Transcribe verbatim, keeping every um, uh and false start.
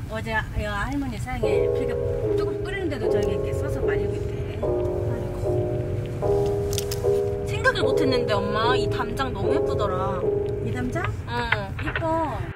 어제 할머니 사양에 이렇게 조금 끓이는데도 저기 이렇게 써서 말리고 있대. 아이고. 생각을 못했는데 엄마 이 담장 너무 예쁘더라. 이 담장? 응. 이뻐.